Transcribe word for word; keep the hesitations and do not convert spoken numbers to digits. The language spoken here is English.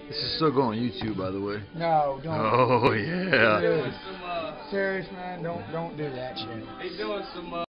This is still going on YouTube, by the way. No, don't. Oh yeah. Dude, serious, man. Don't don't do that shit. They doing some. Uh